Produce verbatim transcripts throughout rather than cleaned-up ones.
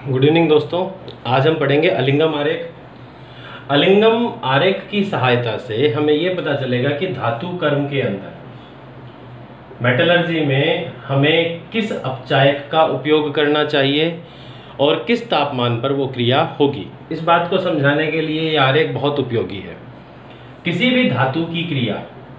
Good evening दोस्तों। आज हम पढ़ेंगे अलिंगम आरेख। अलिंगम आरेख की सहायता से हमें यह पता चलेगा कि धातु कर्म के अंदर मेटलर्जी में हमें किस अपचायक का उपयोग करना चाहिए और किस तापमान पर वो क्रिया होगी। इस बात को समझाने के लिए ये आरेख बहुत उपयोगी है। किसी भी धातु की क्रिया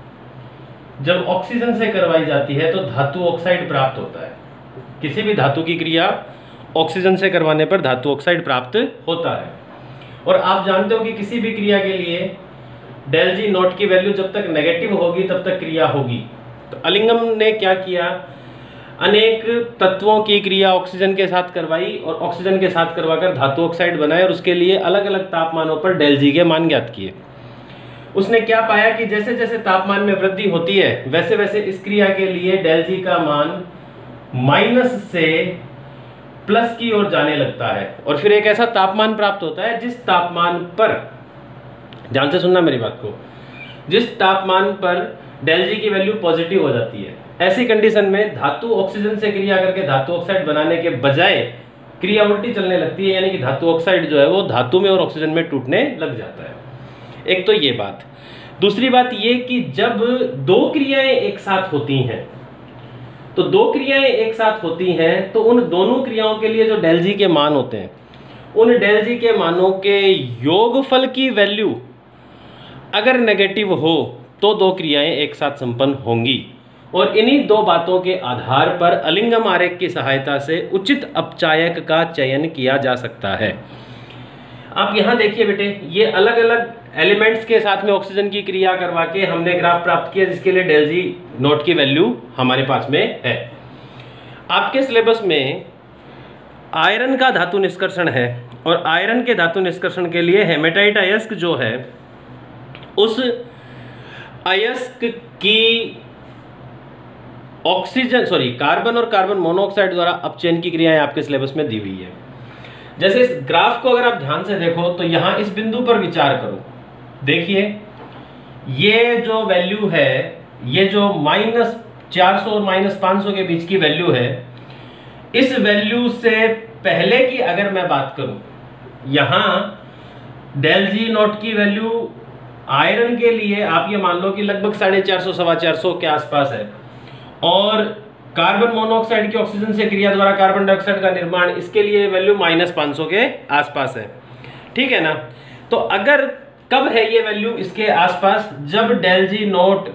जब ऑक्सीजन से करवाई जाती है तो धातु ऑक्साइड प्राप्त होता है। किसी भी धातु की क्रिया ऑक्सीजन से करवाने पर धातु ऑक्साइड प्राप्त होता है। और आप जानते हो कि किसी भी क्रिया के लिए डेल जी नॉट की वैल्यू जब तक नेगेटिव होगी तब तक क्रिया होगी। तो अलिंगम ने क्या किया, अनेक तत्वों की क्रिया ऑक्सीजन के साथ करवाई और ऑक्सीजन के साथ करवाकर धातु ऑक्साइड बनाए और उसके लिए अलग अलग तापमानों पर डेल जी के मान ज्ञात किए। उसने क्या पाया कि जैसे जैसे तापमान में वृद्धि होती है वैसे वैसे इस क्रिया के लिए डेल जी का मान माइनस से प्लस की ओर जाने लगता है और फिर एक ऐसा तापमान प्राप्त होता है जिस तापमान पर, ध्यान से सुनना मेरी बात को, जिस तापमान पर डेल जी की वैल्यू पॉजिटिव हो जाती है। ऐसी कंडीशन में धातु ऑक्सीजन से क्रिया करके धातु ऑक्साइड बनाने के बजाय क्रिया उल्टी चलने लगती है, यानी कि धातु ऑक्साइड जो है वो धातु में और ऑक्सीजन में टूटने लग जाता है। एक तो ये बात। दूसरी बात ये कि जब दो क्रियाएं एक साथ होती हैं तो दो क्रियाएं एक साथ होती हैं तो उन दोनों क्रियाओं के लिए जो डेल जी के मान होते हैं उन डेल जी के मानों के योगफल की वैल्यू अगर नेगेटिव हो तो दो क्रियाएं एक साथ संपन्न होंगी। और इन्हीं दो बातों के आधार पर अलिंगम आरेख की सहायता से उचित अपचायक का चयन किया जा सकता है। आप यहां देखिए बेटे, ये अलग अलग एलिमेंट्स के साथ में ऑक्सीजन की क्रिया करवा के हमने ग्राफ प्राप्त किया जिसके लिए डेल जी नोट की वैल्यू हमारे पास में है। आपके सिलेबस में आयरन का धातु निष्कर्षण है और आयरन के धातु निष्कर्षण के लिए हेमेटाइट अयस्क जो है उस अयस्क की ऑक्सीजन सॉरी कार्बन और कार्बन मोनोऑक्साइड द्वारा अपचयन की क्रियाएं आपके सिलेबस में दी हुई है। जैसे इस ग्राफ को अगर आप ध्यान से देखो तो यहां इस बिंदु पर विचार करो। देखिए ये जो वैल्यू है, ये जो माइनस चार सौ और माइनस पांच सौ के बीच की वैल्यू है, इस वैल्यू से पहले की अगर मैं बात करूं, यहां डेल जी नॉट की वैल्यू आयरन के लिए आप ये मान लो कि लगभग साढ़े चार सौ सवा चार सौ के आसपास है और कार्बन मोनोऑक्साइड की ऑक्सीजन से क्रिया द्वारा कार्बन डाइऑक्साइड का निर्माण, इसके लिए वैल्यू माइनस पांच सौ के आसपास है। ठीक है ना। तो अगर कब है ये वैल्यू इसके आसपास, जब डेल जी नोट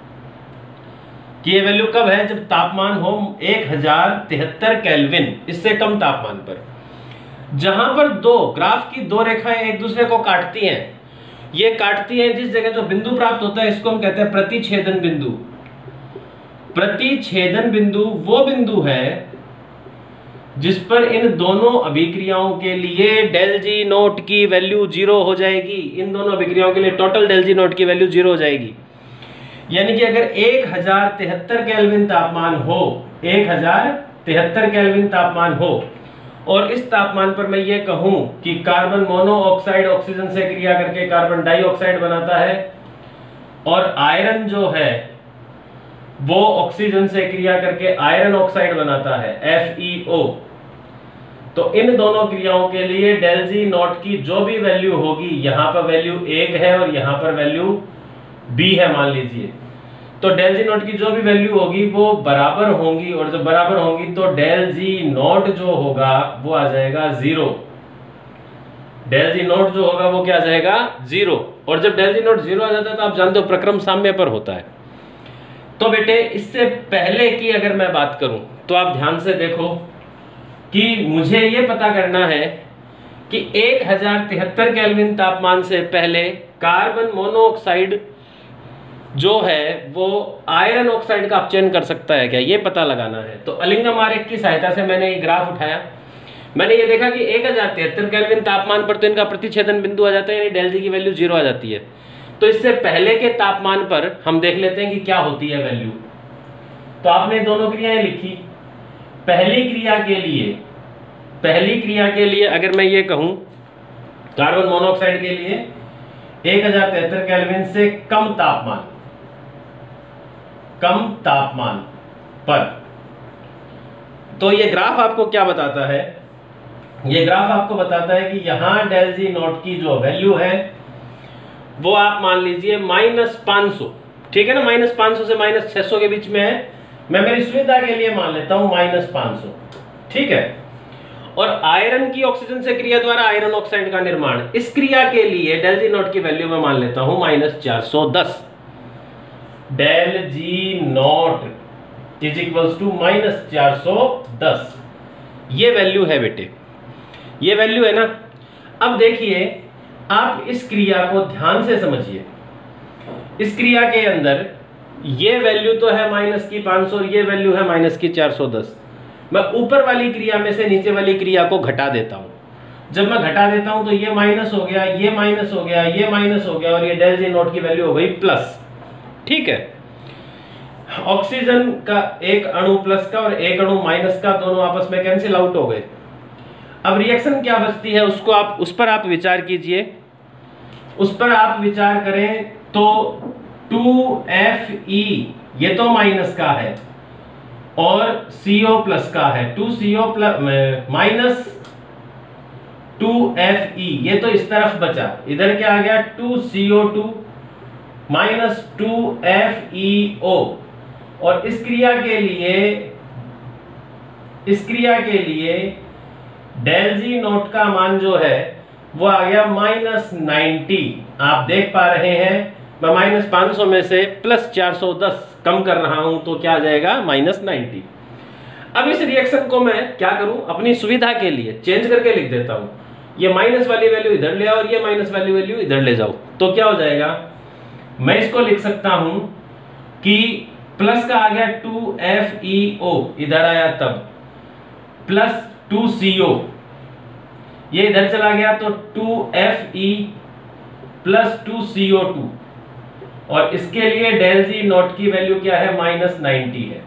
की ये वैल्यू कब है, जब तापमान हो एक हजार तिहत्तर केल्विन, इससे कम तापमान पर। जहां पर दो ग्राफ की दो रेखाएं एक दूसरे को काटती हैं, ये काटती हैं जिस जगह जो बिंदु प्राप्त होता है इसको हम कहते हैं प्रतिच्छेदन बिंदु। प्रतिच्छेदन बिंदु वो बिंदु है जिस पर इन दोनों अभिक्रियाओं के लिए डेल जी नोट की वैल्यू जीरो हो जाएगी। इन दोनों अभिक्रियाओं के लिए टोटल डेल जी नोट की वैल्यू जीरो हो जाएगी। यानी कि अगर एक हजार तिहत्तर केल्विन तापमान हो, एक हजार तिहत्तर केल्विन तापमान हो और इस तापमान पर मैं ये कहूं कि कार्बन मोनोऑक्साइड ऑक्सीजन से क्रिया करके कार्बन डाइऑक्साइड बनाता है और आयरन जो है वो ऑक्सीजन से क्रिया करके आयरन ऑक्साइड बनाता है एफ ई ओ, तो इन दोनों क्रियाओं के लिए डेल जी नॉट की जो भी वैल्यू होगी, यहां पर वैल्यू एक है और यहां पर वैल्यू बी है मान लीजिए, तो डेल जी नॉट की जो भी वैल्यू होगी वो बराबर होंगी और जब बराबर होंगी तो डेल जी नॉट जो होगा वो आ जाएगा जीरो। डेल जी नॉट जो होगा वो क्या आ जाएगा, जीरो। और जब डेल जी नॉट जीरो आ जाता है तो आप जानते हो प्रक्रम साम्य पर होता है। तो बेटे इससे पहले की अगर मैं बात करूं तो आप ध्यान से देखो कि मुझे यह पता करना है कि एक हजार तिहत्तर केल्विन तापमान से पहले कार्बन मोनोऑक्साइड जो है वो आयरन ऑक्साइड का अपचयन कर सकता है क्या, ये पता लगाना है। तो अलिंगम आरेख की सहायता से मैंने ये ग्राफ उठाया, मैंने ये देखा कि एक हजार तिहत्तर केल्विन तापमान पर तो इनका प्रतिच्छेदन बिंदु आ जाता है, यानी डेल जी की वैल्यू जीरो आ जाती है। तो इससे पहले के तापमान पर हम देख लेते हैं कि क्या होती है वैल्यू। तो आपने दोनों क्रियाएं लिखी। पहली क्रिया के लिए पहली क्रिया के लिए अगर मैं ये कहूं कार्बन मोनोऑक्साइड के लिए एक हजार तिहत्तर केल्विन से कम तापमान कम तापमान पर, तो ये ग्राफ आपको क्या बताता है ये ग्राफ आपको बताता है कि यहाँ डेल जी नॉट की जो वैल्यू है वो आप मान लीजिए माइनस पाँच सौ, ठीक है ना, माइनस पाँच सौ से माइनस छह सौ के बीच में है। मैं मेरी सुविधा के लिए मान लेता हूँ माइनस पाँच सौ, ठीक है। और आयरन की ऑक्सीजन से क्रिया द्वारा आयरन ऑक्साइड का निर्माण, इस क्रिया के लिए डेल जी नॉट की वैल्यू मैं मान लेता हूँ माइनस चार सौ दस। Del G naught is equals to minus चार सौ दस, ये वैल्यू है बेटे, ये वैल्यू है ना। अब देखिए आप इस क्रिया को ध्यान से समझिए। इस क्रिया के अंदर ये वैल्यू तो है माइनस की पाँच सौ, ये वैल्यू है माइनस की चार सौ दस। मैं ऊपर वाली क्रिया में से नीचे वाली क्रिया को घटा देता हूं। जब मैं घटा देता हूं तो ये माइनस हो गया, ये माइनस हो गया, ये माइनस हो गया और ये डेल जी नॉट की वैल्यू हो गई प्लस, ठीक है। ऑक्सीजन का एक अणु प्लस का और एक अणु माइनस का, दोनों आपस में कैंसिल आउट हो गए। अब रिएक्शन क्या बचती है उसको आप, उस पर आप विचार कीजिए। उस पर आप विचार करें तो टू एफ ई ये तो माइनस का है और सी ओ प्लस का है, two C O plus minus two F E, ये तो इस तरफ बचा, इधर क्या आ गया two C O two minus two F E O. और इस क्रिया के लिए इस क्रिया के लिए डेल जी नोट का मान जो है वो आ गया माइनस नाइन्टी। आप देख पा रहे हैं मैं माइनस पाँच सौ में से प्लस चार सौ दस कम कर रहा हूं तो क्या आ जाएगा माइनस नाइन्टी। अब इस रिएक्शन को मैं क्या करूं, अपनी सुविधा के लिए चेंज करके लिख देता हूं। ये माइनस वाली वैल्यू इधर ले आओ और ये माइनस वाली वैल्यू इधर ले जाओ, तो क्या हो जाएगा, मैं इसको लिख सकता हूं कि प्लस का आ गया टू एफ ई ओ, इधर आया तब प्लस टू सी ओ, ये इधर चला गया तो two F E plus two C O two, और इसके लिए डेल जी नॉट की वैल्यू क्या है माइनस नाइन्टी है।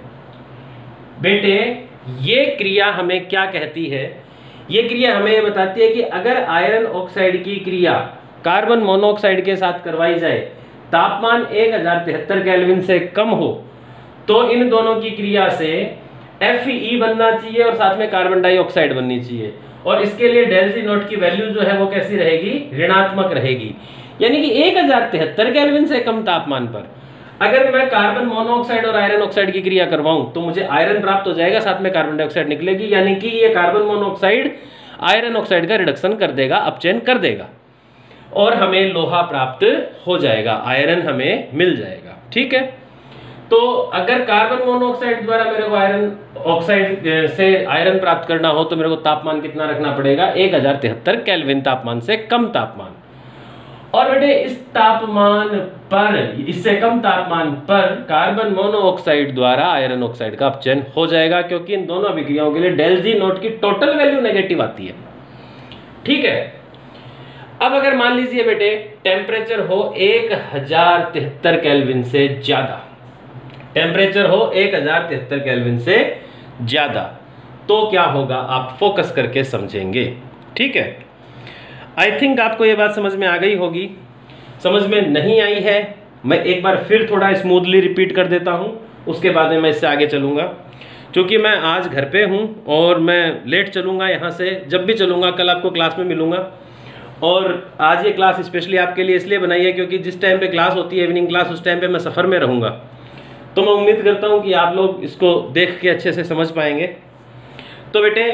बेटे ये क्रिया हमें क्या कहती है, ये क्रिया हमें ये बताती है कि अगर आयरन ऑक्साइड की क्रिया कार्बन मोनोऑक्साइड के साथ करवाई जाए, तापमान एक हजार तिहत्तर केल्विन से कम हो, तो इन दोनों की क्रिया से एफ ई बनना चाहिए और साथ में कार्बन डाइऑक्साइड बननी चाहिए। और इसके लिए डेल जी नॉट की वैल्यू जो है वो कैसी रहेगी, ऋणात्मक रहेगी। यानी कि एक हजार तिहत्तर केल्विन से कम तापमान पर अगर मैं कार्बन मोनोऑक्साइड और आयरन ऑक्साइड की क्रिया करवाऊं तो मुझे आयरन प्राप्त हो जाएगा, साथ में कार्बन डाइऑक्साइड निकलेगी। यानी कि ये कार्बन मोनोऑक्साइड आयरन ऑक्साइड का रिडक्शन कर देगा, अपचयन कर देगा और हमें लोहा प्राप्त हो जाएगा, आयरन हमें मिल जाएगा। ठीक है, तो अगर कार्बन मोनोऑक्साइड द्वारा मेरे को आयरन ऑक्साइड से आयरन प्राप्त करना हो तो मेरे को तापमान कितना रखना पड़ेगा, एक हजार तिहत्तर केल्विन तापमान से कम तापमान। और बेटे इस तापमान पर, इससे कम तापमान पर कार्बन मोनोऑक्साइड द्वारा आयरन ऑक्साइड का अपचयन हो जाएगा, क्योंकि इन दोनों अभिक्रियाओं के लिए डेल जी नॉट की टोटल वैल्यू नेगेटिव आती है। ठीक है, अब अगर मान लीजिए बेटे टेम्परेचर हो एक हजार तिहत्तर केल्विन से ज्यादा, टेम्परेचर हो एक हजार तिहत्तर केल्विन से ज्यादा, तो क्या होगा आप फोकस करके समझेंगे। ठीक है, आई थिंक आपको ये बात समझ में आ गई होगी। समझ में नहीं आई है मैं एक बार फिर थोड़ा स्मूथली रिपीट कर देता हूँ, उसके बाद में मैं इससे आगे चलूँगा। क्योंकि मैं आज घर पे हूँ और मैं लेट चलूँगा यहाँ से, जब भी चलूँगा कल आपको क्लास में मिलूँगा। और आज ये क्लास स्पेशली आपके लिए इसलिए बनाई है क्योंकि जिस टाइम पे क्लास होती है इवनिंग क्लास, उस टाइम पे मैं सफ़र में रहूँगा, तो मैं उम्मीद करता हूँ कि आप लोग इसको देख के अच्छे से समझ पाएंगे। तो बेटे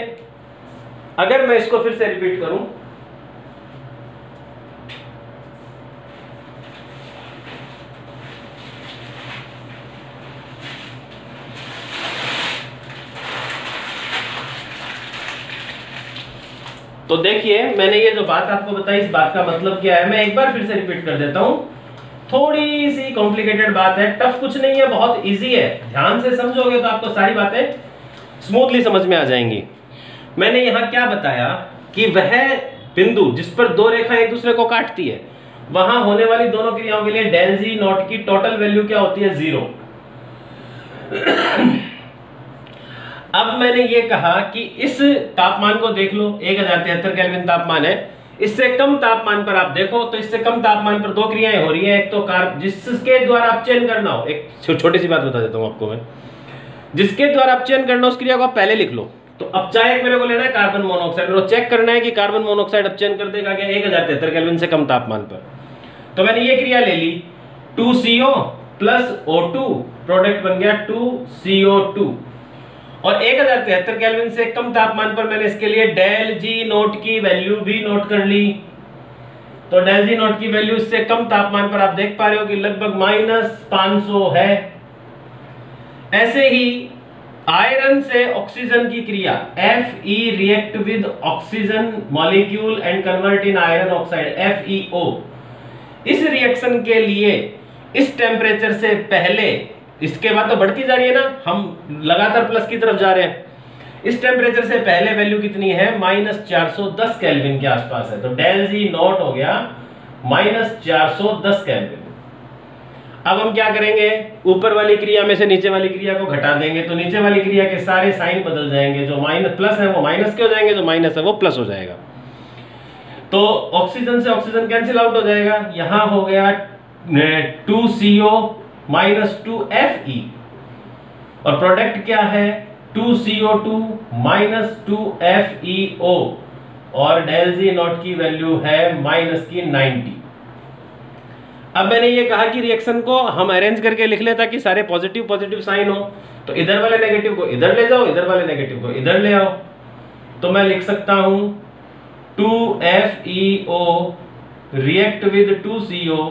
अगर मैं इसको फिर से रिपीट करूँ, तो देखिए मैंने ये जो बात आपको बताई, इस बात का मतलब क्या है मैं एक बार फिर से रिपीट कर देता हूं। थोड़ी सी कॉम्प्लिकेटेड बात है, टफ कुछ नहीं है, बहुत इजी है। ध्यान से समझोगे तो आपको सारी बातें स्मूथली समझ में आ जाएंगी। मैंने यहाँ क्या बताया कि वह बिंदु जिस पर दो रेखाएं एक दूसरे को काटती है, वहां होने वाली दोनों क्रियाओं के लिए डेल जी नॉट की टोटल वैल्यू क्या होती है, जीरो। अब मैंने ये कहा कि इस तापमान को देख लो, एक हजार तिहत्तर केल्विन तापमान है, इससे कम तापमान पर आप देखो तो इससे कम तापमान पर दो क्रियाएं हो रही हैं। एक तो कार्ब जिसके द्वारा अपचयन करना हो, एक छोटी सी बात बता देता हूं आपको मैं, जिसके द्वारा अपचयन करना उस क्रिया को आप पहले लिख लो, तो तो अपचायक मेरे को लेना है कार्बन मोनोऑक्साइड और चेक करना है कि कार्बन मोनोऑक्साइड अपचयन कर देगा क्या एक हजार तिहत्तर केल्विन से कम तापमान पर। तो मैंने ये क्रिया ले ली, two C O plus O two, product बन गया टू सी ओ टू, और एक हजार तिहत्तर केल्विन से कम तापमान पर मैंने इसके लिए डेल जी नोट की वैल्यू भी नोट कर ली। तो डेल जी नोट की वैल्यू इससे कम तापमान पर आप देख पा रहे हो कि लगभग माइनस पांच सौ है। ऐसे ही आयरन से ऑक्सीजन की क्रिया F E react with oxygen molecule and convert in iron oxide F E O. इस रिएक्शन के लिए इस टेम्परेचर से पहले, इसके बाद तो बढ़ती जा रही है ना, हम लगातार प्लस की तरफ जा रहे हैं, इस टेम्परेचर से पहले वैल्यू कितनी है, माइनस चार सौ दस केल्विन के आसपास है। तो डेल जी नॉट हो गया माइनस चार सौ दस केल्विन। अब हम क्या करेंगे, ऊपर वाली क्रिया में से नीचे वाली क्रिया को घटा देंगे, तो नीचे वाली क्रिया के सारे साइन बदल जाएंगे, जो माइनस प्लस है वो माइनस के हो जाएंगे, जो माइनस है वो प्लस हो जाएगा। तो ऑक्सीजन से ऑक्सीजन कैंसिल आउट हो जाएगा, यहां हो गया two C O minus two F E, और प्रोडक्ट क्या है two C O two minus two F E O, और डेल जी नॉट की वैल्यू है माइनस की नाइंटी। अब मैंने ये कहा कि रिएक्शन को हम अरेंज करके लिख ले ताकि सारे पॉजिटिव पॉजिटिव साइन हो, तो इधर वाले नेगेटिव को इधर ले जाओ, इधर वाले नेगेटिव को इधर ले आओ। तो मैं लिख सकता हूं two F E O react with two C O,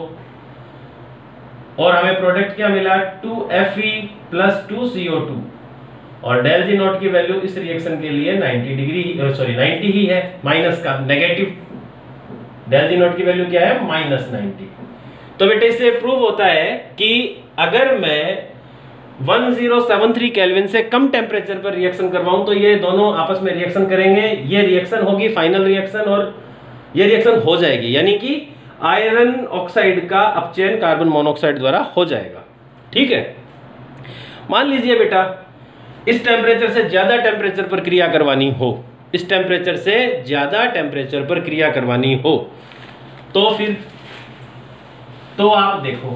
और हमें प्रोडक्ट क्या मिला two F E plus two C O two, और डेल जी नॉट की वैल्यू इस रिएक्शन के लिए नाइंटी डिग्री सॉरी नाइंटी ही है, माइनस का नेगेटिव। डेल जी नॉट की वैल्यू क्या है माइनस नाइंटी। तो बेटे इससे प्रूव होता है कि अगर मैं one thousand seventy three kelvin से कम टेम्परेचर पर रिएक्शन करवाऊं तो ये दोनों आपस में रिएक्शन करेंगे, ये रिएक्शन होगी फाइनल रिएक्शन, और ये रिएक्शन हो जाएगी, यानी कि आयरन ऑक्साइड का अपचयन कार्बन मोनोऑक्साइड द्वारा हो जाएगा। ठीक है, मान लीजिए बेटा इस टेम्परेचर से ज्यादा टेम्परेचर पर क्रिया करवानी हो, इस टेम्परेचर से ज्यादा टेम्परेचर पर क्रिया करवानी हो, तो फिर तो आप देखो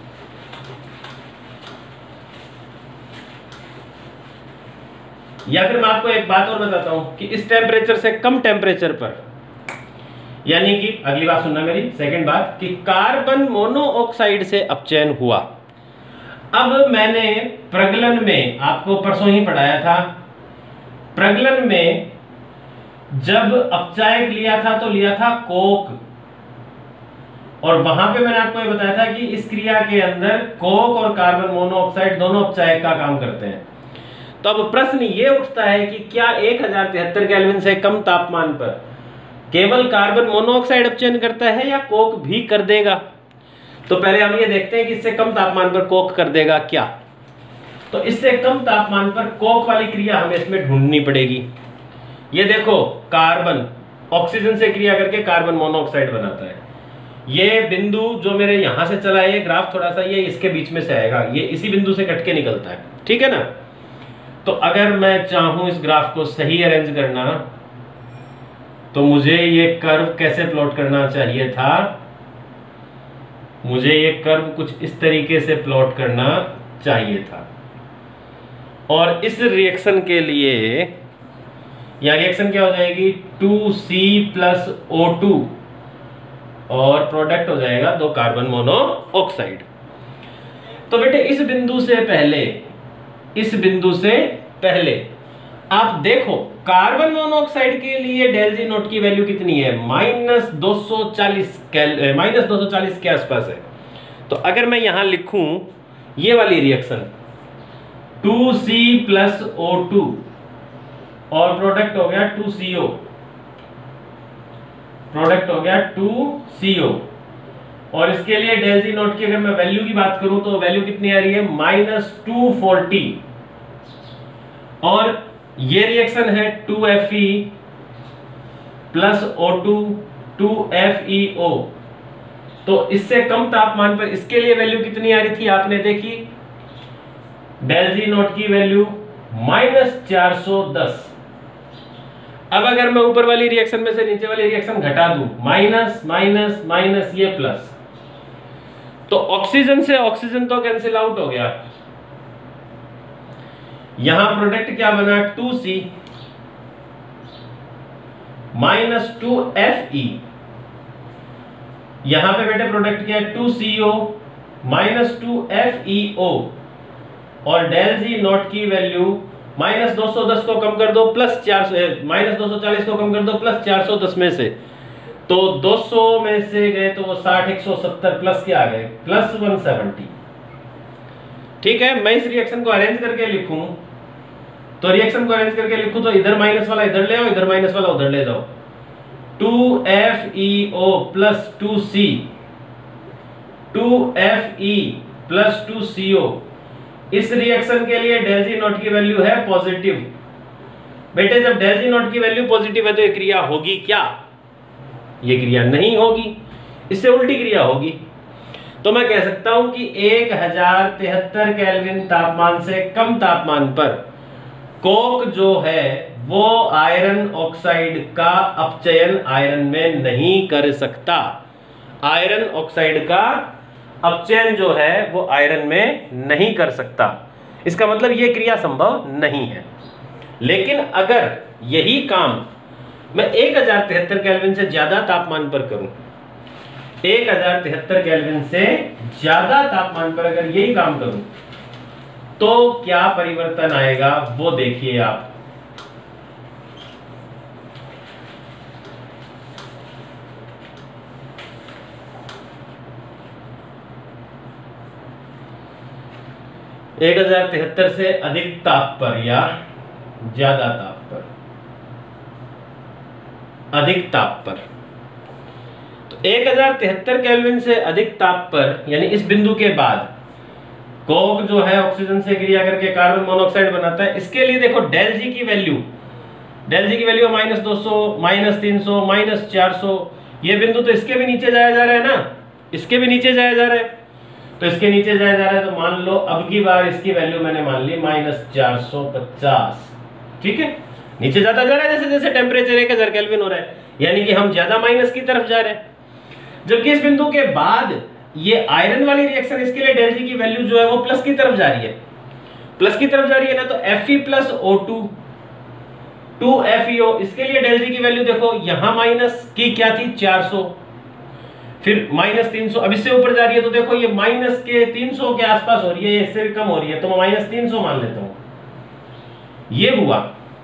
या फिर मैं आपको एक बात और बताता हूं कि इस टेम्परेचर से कम टेम्परेचर पर, यानी कि अगली बात सुनना मेरी, सेकंड बात कि कार्बन मोनोऑक्साइड से अपचयन हुआ। अब मैंने प्रगलन में आपको परसों ही पढ़ाया था, प्रगलन में जब अपचायक लिया था तो लिया था कोक, और वहां पे मैंने आपको ये बताया था कि इस क्रिया के अंदर कोक और कार्बन मोनोऑक्साइड दोनों अपचायक का काम करते हैं। तो अब प्रश्न ये उठता है कि क्या एक हजार तिहत्तर केल्विन से कम तापमान पर केवल कार्बन मोनोऑक्साइड अपचयन करता है या कोक भी कर देगा? तो पहले हम ये देखते हैं कि इससे कम तापमान पर कोक कर देगा क्या। तो इससे कम तापमान पर कोक वाली क्रिया हमें इसमें ढूंढनी पड़ेगी। ये देखो, कार्बन ऑक्सीजन से क्रिया करके कार्बन मोनोऑक्साइड बनाता है। ये बिंदु जो मेरे यहां से चला है, ये ग्राफ थोड़ा सा ये इसके बीच में से आएगा, ये इसी बिंदु से कट के निकलता है, ठीक है ना। तो अगर मैं चाहूं इस ग्राफ को सही अरेंज करना, तो मुझे ये कर्व कैसे प्लॉट करना चाहिए था, मुझे ये कर्व कुछ इस तरीके से प्लॉट करना चाहिए था। और इस रिएक्शन के लिए यह रिएक्शन क्या हो जाएगी, two C plus O two, और प्रोडक्ट हो जाएगा दो कार्बन मोनोऑक्साइड। तो बेटे इस बिंदु से पहले, इस बिंदु से पहले आप देखो कार्बन मोनोऑक्साइड के लिए डेल जी नोट की वैल्यू कितनी है, माइनस दो सौ चालीस माइनस दो सौ चालीस के आसपास है। तो अगर मैं यहां लिखूं ये वाली reaction two C plus O two, और प्रोडक्ट हो गया टू सी ओ, प्रोडक्ट हो गया टू सी ओ, और इसके लिए डेल जी नोट की अगर मैं वैल्यू की बात करूं तो वैल्यू कितनी आ रही है, माइनस टू फोर्टी, और ये रिएक्शन है two F E plus O two two F E O. तो इससे कम तापमान पर इसके लिए वैल्यू कितनी आ रही थी, आपने देखी, डेल जी नोट की वैल्यू माइनस चार सौ दस। अब अगर मैं ऊपर वाली रिएक्शन में से नीचे वाली रिएक्शन घटा दूं, माइनस माइनस माइनस ये प्लस, तो ऑक्सीजन से ऑक्सीजन तो कैंसिल आउट हो गया। यहां प्रोडक्ट क्या बना, two C, minus two F E, यहां पे बेटे प्रोडक्ट क्या है, two C O minus two F E O, और डेल जी नॉट की वैल्यू माइनस दो सौ दस को कम कर दो प्लस चार सौ, माइनस दो सौ चालीस को कम कर दो प्लस चार सौ दस में से, तो दो सौ में से गए तो वो साठ, एक सौ सत्तर प्लस क्या आ गए, प्लस वन सेवेंटी। ठीक है, मैं इस रिएक्शन को अरेंज करके लिखूं, तो रिएक्शन को अरेंज करके लिखूं तो इधर माइनस वाला इधर ले आओ, इधर माइनस वाला उधर ले जाओ, two F E O plus two C, two F E plus two C O, इस रिएक्शन के लिए डेल जी नॉट की वैल्यू है पॉजिटिव। बेटे जब डेल जी नॉट की वैल्यू पॉजिटिव है तो ये क्रिया होगी क्या, ये क्रिया नहीं होगी, इससे उल्टी क्रिया होगी। तो मैं कह सकता हूं कि एक हजार तिहत्तर केल्विन तापमान से कम तापमान पर कोक जो है वो आयरन ऑक्साइड का अपचयन आयरन में नहीं कर सकता। आयरन ऑक्साइड का अपचयन जो है वो आयरन में नहीं कर सकता, इसका मतलब ये क्रिया संभव नहीं है। लेकिन अगर यही काम मैं एक हजार तिहत्तर केल्विन से ज्यादा तापमान पर करूं, एक हजार तिहत्तर केल्विन से ज्यादा तापमान पर अगर यही काम करूं तो क्या परिवर्तन आएगा वो देखिए आप। एक हजार तिहत्तर से अधिक ताप पर या ज्यादा ताप पर, अधिक ताप पर, तो एक हजार तिहत्तर केल्विन से अधिक ताप पर यानी इस बिंदु के बाद कोक जो है ऑक्सीजन से क्रिया करके कार्बन मोनोऑक्साइड बनाता है। इसके लिए देखो डेल जी की वैल्यू, डेल जी की वैल्यू माइनस दो सौ, माइनस तीन सौ, माइनस चार सौ, ये बिंदु तो इसके भी नीचे जाया जा रहा है ना, इसके भी नीचे जाया जा रहा है, तो इसके नीचे जाया जा रहा है, तो मान लो अब की बार इसकी वैल्यू मैंने मान ली माइनस चार सौ पचास। ठीक है, नीचे जाता जा रहा है जैसे जैसे टेम्परेचर एक हजार केल्विन हो रहा है, यानी कि हम ज्यादा माइनस की तरफ जा रहे हैं। जबकि इस बिंदु के बाद ये आयरन वाली रिएक्शन, इसके लिए डेल जी की वैल्यू जो है वो प्लस की तरफ जा रही है, प्लस की तरफ जा रही है ना, तो Fe plus O two, two F E O, इसके लिए डेल जी की वैल्यू देखो यहां माइनस की क्या थी चार सौ, फिर माइनस तीन सौ, अब इससे ऊपर जा रही है तो देखो ये माइनस के तीन सौ के आसपास हो रही है, इससे भी कम हो रही है, तो मैं माइनस तीन सौ मान लेता हूं। ये हुआ,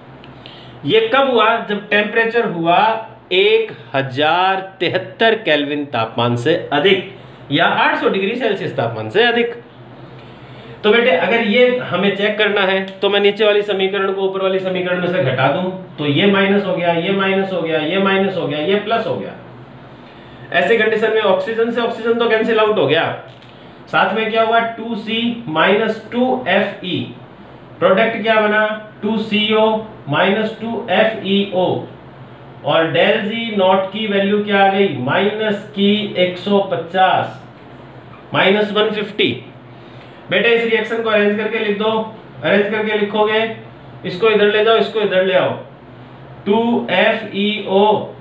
ये कब हुआ, जब टेम्परेचर हुआ एक हजार तिहत्तर केल्विन तापमान से अधिक या आठ सौ डिग्री सेल्सियस तापमान से अधिक। तो बेटे अगर ये हमें चेक करना है तो मैं नीचे वाली समीकरण को ऊपर वाली समीकरण में से घटा दूं, तो ये माइनस हो गया, ये माइनस हो गया, ये माइनस हो गया, ये प्लस हो गया। ऐसे कंडीशन में ऑक्सीजन से ऑक्सीजन तो कैंसिल आउट हो गया, साथ में क्या हुआ two C minus two F E, product क्या बना two C O minus two F E O, और डेल जी नॉट की वैल्यू क्या आ गई माइनस की एक सौ पचास, माइनस वन फिफ्टी। बेटे इस रिएक्शन को अरेंज करके लिख दो, अरेंज करके लिखोगे, इसको इधर ले जाओ, इसको इधर ले आओ, two F E O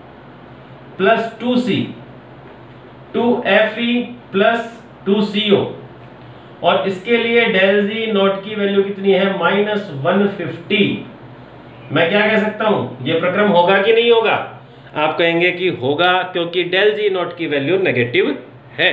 plus two C, two F E plus two C O, और इसके लिए डेल जी नॉट की वैल्यू कितनी है माइनस वन फिफ्टी। मैं क्या कह सकता हूं, ये प्रक्रम होगा कि नहीं होगा? आप कहेंगे कि होगा, क्योंकि डेल जी नॉट की वैल्यू नेगेटिव है।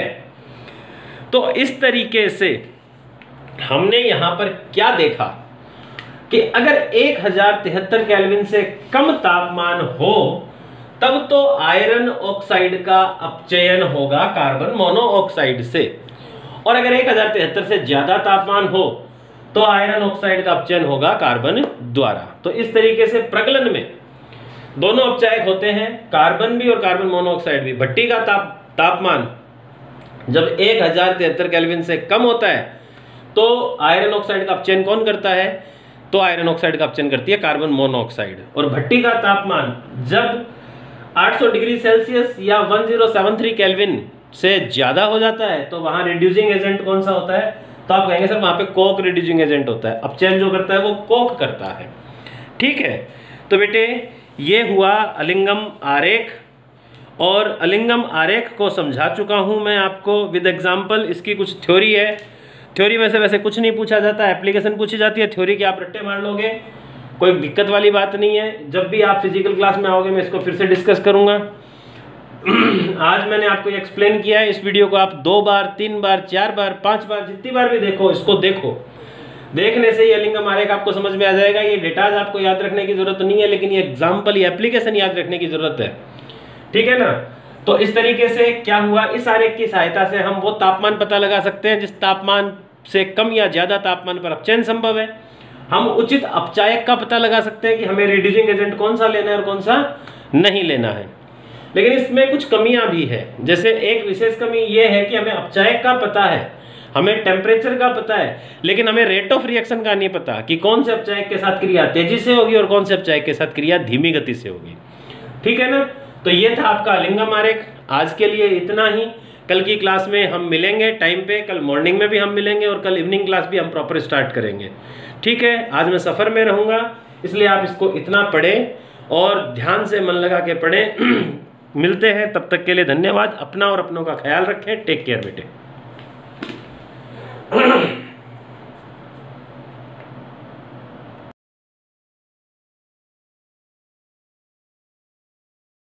तो इस तरीके से हमने यहां पर क्या देखा कि अगर एक हजार तिहत्तर केल्विन से कम तापमान हो तब तो आयरन ऑक्साइड का अपचयन होगा कार्बन मोनोऑक्साइड से, और अगर एक हजार तिहत्तर से ज्यादा तापमान हो तो आयरन ऑक्साइड का अपचयन होगा कार्बन द्वारा। तो इस तरीके से प्रगलन में दोनों अपचायक होते हैं, कार्बन भी और कार्बन मोनोऑक्साइड भी। भट्टी का ताप तापमान जब एक हजार तिहत्तर केल्विन से कम होता है तो आयरन ऑक्साइड का अपचयन कौन करता है? तो आयरन ऑक्साइड का अपचयन करती है कार्बन मोनोऑक्साइड। और भट्टी का तापमान जब आठ सौ डिग्री सेल्सियस या one thousand seventy three kelvin से ज्यादा हो जाता है तो वहां रिड्यूसिंग एजेंट कौन सा होता है? तो आप कहेंगे सर वहां पे कोक रिड्यूसिंग एजेंट होता है, अपचयन जो करता है वो कोक करता है। ठीक है, तो बेटे ये हुआ अलिंगम आरेख, और अलिंगम आरेख को समझा चुका हूं मैं आपको विद एग्जांपल। इसकी कुछ थ्योरी है, थ्योरी में से वैसे कुछ नहीं पूछा जाता, एप्लीकेशन पूछी जाती है, थ्योरी की आप रट्टे मार लोगे कोई दिक्कत वाली बात नहीं है। जब भी आप फिजिकल क्लास में आओगे मैं इसको फिर से डिस्कस करूंगा। आज मैंने आपको एक्सप्लेन किया है, इस वीडियो को आप दो बार, तीन बार, चार बार, पांच बार, जितनी बार भी देखो, इसको देखो। देखने से ही अलिंगम आरेख आपको समझ में आ जाएगा। ये डेटाज आपको याद रखने की जरूरत नहीं है, लेकिन ये एग्जाम्पल, ये एप्लीकेशन याद रखने की जरूरत है, ठीक है ना। तो इस तरीके से क्या हुआ, इस आरेख की सहायता से हम वो तापमान पता लगा सकते हैं जिस तापमान से कम या ज्यादा तापमान पर अपचयन संभव है। हम उचित अपचायक का पता लगा सकते हैं कि हमें रिड्यूसिंग एजेंट कौन सा लेना है और कौन सा नहीं लेना है। लेकिन इसमें कुछ कमियां भी है। जैसे एक विशेष कमी ये है कि हमें अपचायक का पता है, हमें टेम्परेचर का पता है, लेकिन हमें रेट ऑफ रिएक्शन का नहीं पता कि कौन से अपचायक के साथ क्रिया तेजी से होगी और कौन से अपचायक के साथ क्रिया धीमी गति से होगी, ठीक है ना। तो ये था आपका अलिंगम आरेख। आज के लिए इतना ही। कल की क्लास में हम मिलेंगे टाइम पे, कल मॉर्निंग में भी हम मिलेंगे और कल इवनिंग क्लास भी हम प्रॉपर स्टार्ट करेंगे, ठीक है। आज मैं सफ़र में रहूँगा, इसलिए आप इसको इतना पढ़ें और ध्यान से मन लगा के पढ़ें। मिलते हैं, तब तक के लिए धन्यवाद। अपना और अपनों का ख्याल रखें। टेक केयर बेटे।